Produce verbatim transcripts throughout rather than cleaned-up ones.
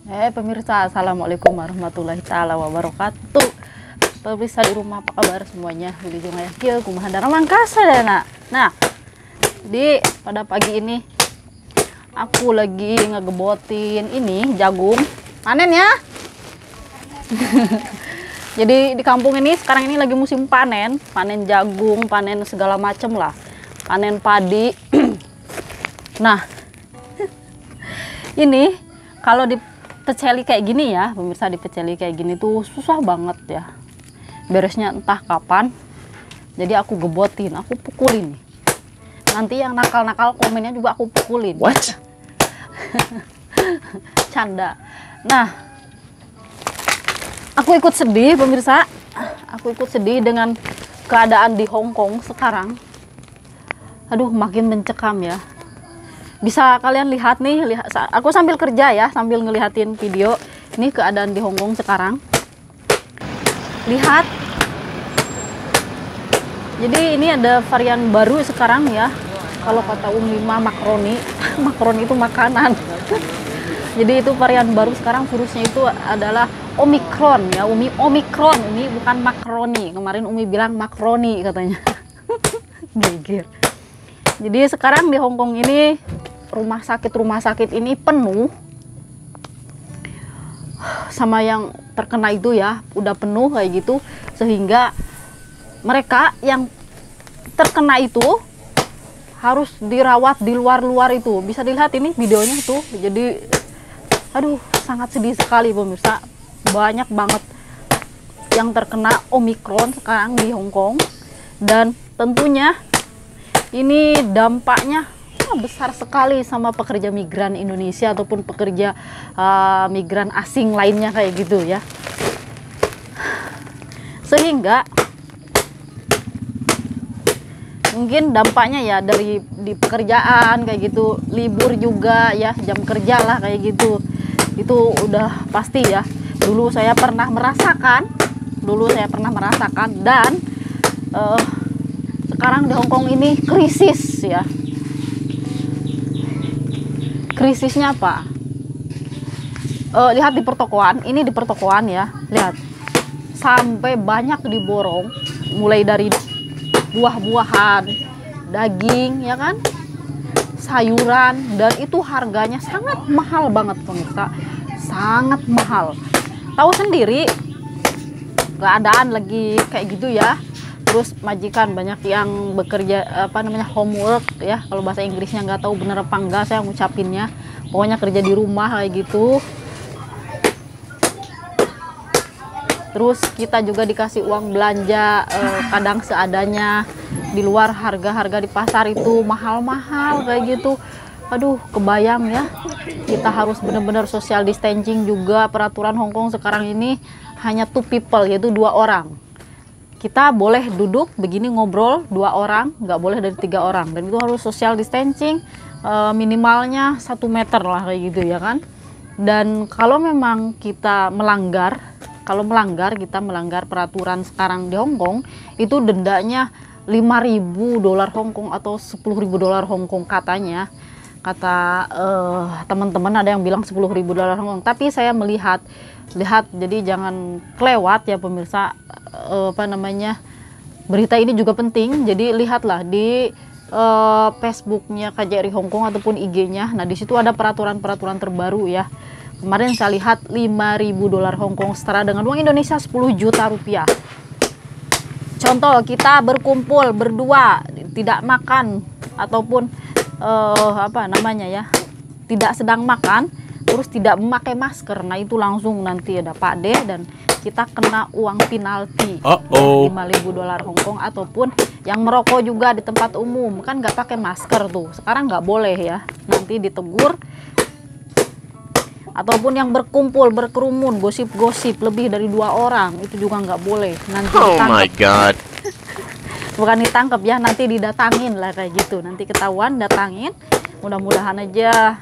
Eh pemirsa, assalamualaikum warahmatullahi taala wabarakatuh. Pemirsa di rumah, apa kabar semuanya? Wilujeng aya kieu kumaha dana mangkasa dana. Nah, di pada pagi ini aku lagi ngegebotin ini jagung panen ya. Jadi di kampung ini sekarang ini lagi musim panen, panen jagung, panen segala macem lah, panen padi. Nah, ini kalau di peceli kayak gini ya, pemirsa, di peceli kayak gini tuh susah banget ya. Beresnya entah kapan. Jadi aku gebotin, aku pukulin. Nanti yang nakal-nakal komennya juga aku pukulin. What? Canda. Nah, aku ikut sedih pemirsa. Aku ikut sedih dengan keadaan di Hong Kong sekarang. Aduh, makin mencekam ya. Bisa kalian lihat nih, lihat, aku sambil kerja ya, sambil ngelihatin video. Ini keadaan di Hong Kong sekarang. Lihat. Jadi ini ada varian baru sekarang ya. Kalau kata Umi mah makroni. Makroni itu makanan. Jadi itu varian baru sekarang, virusnya itu adalah Omikron ya. Umi Omikron, Umi bukan makroni. Kemarin Umi bilang makroni katanya. Gigir. Jadi sekarang di Hong Kong ini rumah sakit-rumah sakit ini penuh sama yang terkena itu ya, udah penuh kayak gitu, sehingga mereka yang terkena itu harus dirawat di luar-luar itu. Bisa dilihat ini videonya tuh. Jadi aduh, sangat sedih sekali pemirsa. Banyak banget yang terkena Omikron sekarang di Hong Kong, dan tentunya ini dampaknya besar sekali sama pekerja migran Indonesia ataupun pekerja uh, migran asing lainnya kayak gitu ya. Sehingga mungkin dampaknya ya dari di pekerjaan kayak gitu, libur juga ya, jam kerja lah kayak gitu. Itu udah pasti ya. Dulu saya pernah merasakan, dulu saya pernah merasakan dan uh, sekarang di Hong Kong ini krisis ya. Krisisnya apa? Uh, lihat di pertokoan, ini di pertokoan ya, lihat sampai banyak diborong, mulai dari buah-buahan, daging ya kan, sayuran, dan itu harganya sangat mahal banget pemirsa, sangat mahal. Tahu sendiri keadaan lagi kayak gitu ya. Terus majikan banyak yang bekerja apa namanya homework ya, kalau bahasa Inggrisnya nggak tahu bener apa enggak saya ngucapinnya, pokoknya kerja di rumah kayak gitu. Terus kita juga dikasih uang belanja eh, kadang seadanya, di luar harga-harga di pasar itu mahal-mahal kayak gitu. Aduh, kebayang ya, kita harus benar-benar social distancing juga. Peraturan Hong Kong sekarang ini hanya two people, yaitu dua orang. Kita boleh duduk begini ngobrol dua orang, nggak boleh dari tiga orang, dan itu harus social distancing e, minimalnya satu meter lah kayak gitu ya kan. Dan kalau memang kita melanggar, kalau melanggar kita melanggar peraturan sekarang di Hong Kong, itu dendanya lima ribu dolar Hong Kong atau sepuluh ribu dolar Hong Kong katanya. Kata uh, teman-teman ada yang bilang sepuluh ribu dolar Hong Kong, tapi saya melihat lihat jadi jangan kelewat ya pemirsa, uh, apa namanya, berita ini juga penting. Jadi lihatlah di uh, Facebooknya K J R I Hong Kong ataupun I G-nya. Nah, di situ ada peraturan-peraturan terbaru ya. Kemarin saya lihat lima ribu dolar Hong Kong setara dengan uang Indonesia sepuluh juta rupiah. Contoh, kita berkumpul berdua tidak makan ataupun uh, apa namanya ya, tidak sedang makan, terus tidak memakai masker, nah itu langsung nanti ada Pak D dan kita kena uang penalti uh -oh. lima ribu dolar Hong Kong. Ataupun yang merokok juga di tempat umum kan nggak pakai masker tuh, sekarang nggak boleh ya, nanti ditegur. Ataupun yang berkumpul berkerumun gosip-gosip lebih dari dua orang itu juga nggak boleh, nanti oh ditangkap. my god. Bukan ditangkap ya, nanti didatangin lah kayak gitu, nanti ketahuan datangin. Mudah-mudahan aja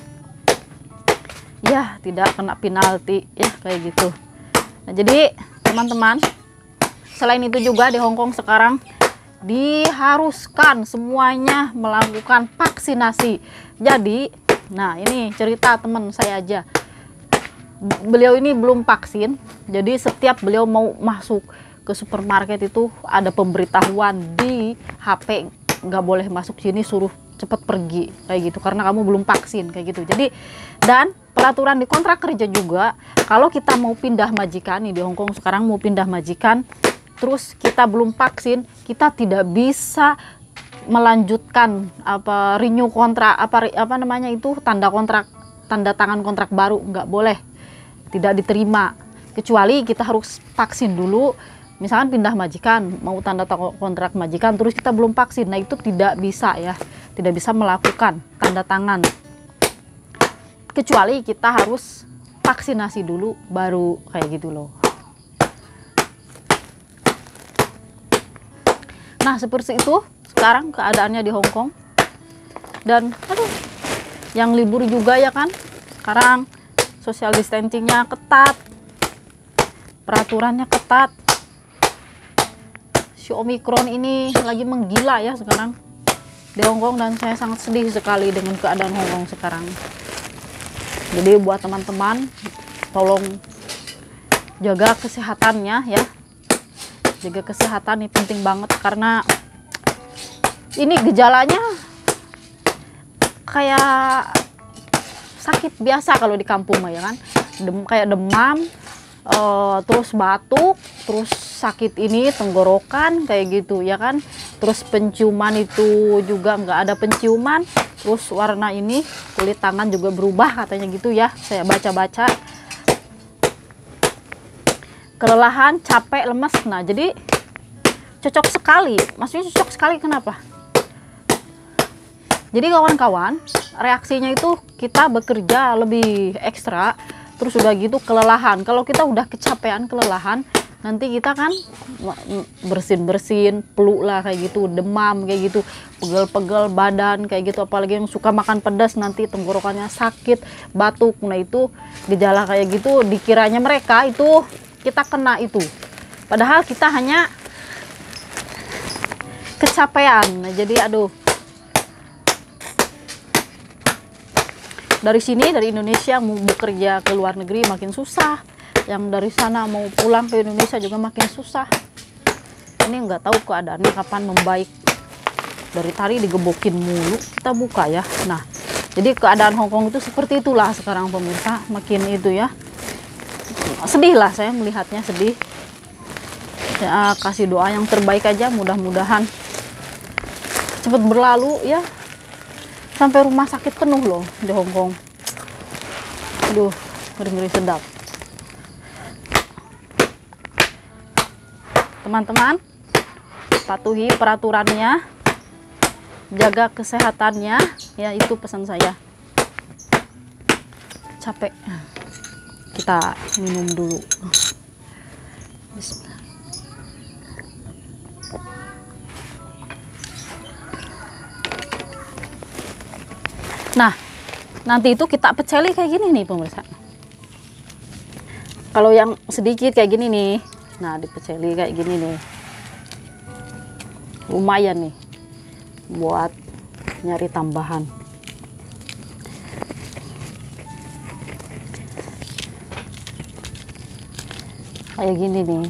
ya tidak kena penalti ya kayak gitu. Nah, jadi teman-teman, selain itu juga di Hong Kong sekarang diharuskan semuanya melakukan vaksinasi. Jadi, nah ini cerita teman saya aja. beliau ini belum vaksin, jadi setiap beliau mau masuk ke supermarket itu ada pemberitahuan di H P, nggak boleh masuk sini, suruh cepet pergi kayak gitu karena kamu belum vaksin kayak gitu. Jadi dan peraturan di kontrak kerja juga, kalau kita mau pindah majikan nih di Hong Kong sekarang, mau pindah majikan terus kita belum vaksin, kita tidak bisa melanjutkan apa renew kontrak, apa apa namanya itu, tanda kontrak, tanda tangan kontrak baru, nggak boleh, tidak diterima, kecuali kita harus vaksin dulu. Misalkan pindah majikan, mau tanda kontrak majikan, terus kita belum vaksin, nah itu tidak bisa ya, tidak bisa melakukan tanda tangan, kecuali kita harus vaksinasi dulu, baru kayak gitu loh. Nah seperti itu sekarang keadaannya di Hong Kong. Dan aduh, yang libur juga ya kan, sekarang social distancingnya ketat, peraturannya ketat. Si Omikron ini lagi menggila ya sekarang di Hong Kong, dan saya sangat sedih sekali dengan keadaan Hong Kong sekarang. Jadi buat teman-teman, tolong jaga kesehatannya ya, jaga kesehatan ini penting banget, karena ini gejalanya kayak sakit biasa kalau di kampung ya kan, Dem, kayak demam, uh, terus batuk, terus sakit ini tenggorokan kayak gitu ya kan, terus penciuman itu juga nggak ada penciuman, terus warna ini kulit tangan juga berubah katanya gitu ya, saya baca-baca, kelelahan, capek, lemas. Nah jadi cocok sekali, maksudnya cocok sekali kenapa? Jadi kawan-kawan, reaksinya itu kita bekerja lebih ekstra, terus udah gitu kelelahan. Kalau kita udah kecapean, kelelahan, nanti kita kan bersin-bersin, flu lah kayak gitu, demam kayak gitu, pegel-pegel badan kayak gitu, apalagi yang suka makan pedas nanti tenggorokannya sakit, batuk. Nah itu gejala kayak gitu, dikiranya mereka itu kita kena itu, padahal kita hanya kecapean. Nah jadi aduh, dari sini, dari Indonesia mau bekerja ke luar negeri makin susah, yang dari sana mau pulang ke Indonesia juga makin susah. Ini nggak tahu keadaannya kapan membaik, dari tadi digebokin mulu kita buka ya. Nah jadi keadaan Hong Kong itu seperti itulah sekarang pemirsa, makin itu ya, sedih lah saya melihatnya, sedih. Saya kasih doa yang terbaik aja, mudah-mudahan cepat berlalu ya. Sampai rumah sakit penuh loh di Hong Kong. Aduh, ngeri-ngeri sedap. Teman-teman, patuhi peraturannya, jaga kesehatannya, ya itu pesan saya. Capek, kita minum dulu. Bismillah. Nah, nanti itu kita peceli kayak gini nih pemirsa. Kalau yang sedikit kayak gini nih, nah dipeceli kayak gini nih, lumayan nih buat nyari tambahan. Kayak gini nih.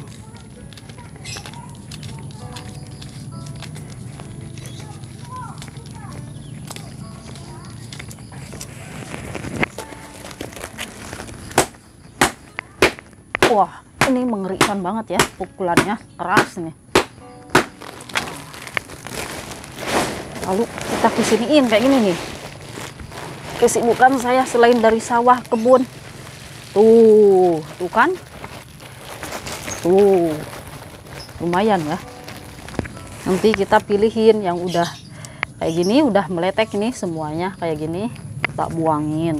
Wah, ini mengerikan banget ya, pukulannya keras nih. Lalu kita kesiniin kayak gini nih. Kesibukan saya selain dari sawah, kebun. Tuh, tuh kan? Tuh, lumayan ya. Nanti kita pilihin yang udah kayak gini, udah meletek nih semuanya kayak gini, kita buangin.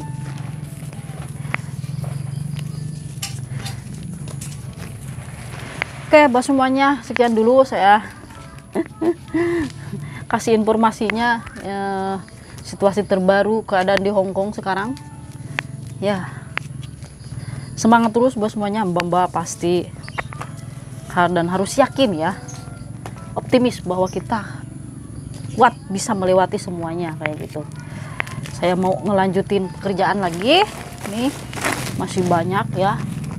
Oke, buat semuanya sekian dulu saya kasih informasinya, ya, situasi terbaru keadaan di Hong Kong sekarang. Ya, semangat terus buat semuanya, Mbak-mbak pasti dan harus yakin ya, optimis bahwa kita kuat bisa melewati semuanya kayak gitu. Saya mau ngelanjutin pekerjaan lagi nih, masih banyak ya.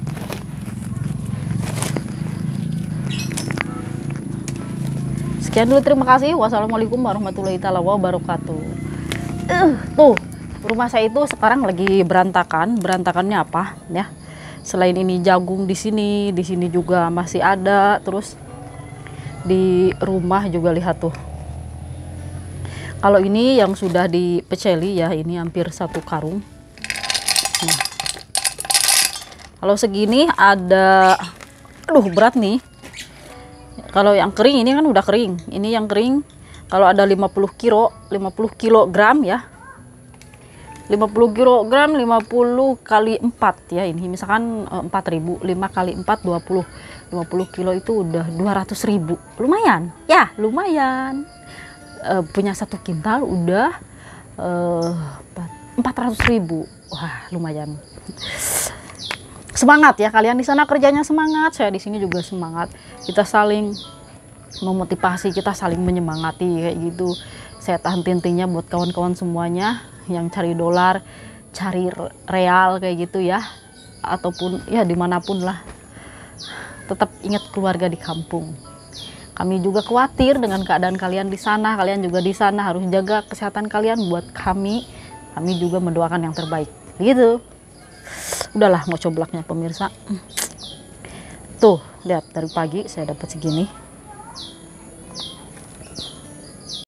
Sekian dulu, terima kasih. Wassalamualaikum warahmatullahi wabarakatuh. Uh, tuh, rumah saya itu sekarang lagi berantakan. Berantakannya apa ya? Selain ini jagung di sini, di sini juga masih ada. Terus di rumah juga lihat tuh. Kalau ini yang sudah dipeceli ya, ini hampir satu karung. Nah, kalau segini ada, aduh berat nih. Kalau yang kering ini kan udah kering. Ini yang kering kalau ada lima puluh kilo, lima puluh kilogram ya. lima puluh kilogram, lima puluh kali empat ya. Ini misalkan empat ribu, lima kali empat dua puluh. lima puluh kilo itu udah dua ratus ribu. Lumayan. Ya, lumayan. E, punya satu kintal udah e, empat ratus ribu. Wah, lumayan. Semangat ya, kalian di sana kerjanya semangat, saya di sini juga semangat. Kita saling memotivasi, kita saling menyemangati kayak gitu. Saya tahan tintinya buat kawan-kawan semuanya yang cari dolar, cari real kayak gitu ya, ataupun ya dimanapun lah. Tetap ingat keluarga di kampung. Kami juga khawatir dengan keadaan kalian di sana. Kalian juga di sana harus jaga kesehatan kalian buat kami. Kami juga mendoakan yang terbaik. Gitu. Udahlah, mau coblaknya pemirsa. Tuh, lihat dari pagi saya dapat segini.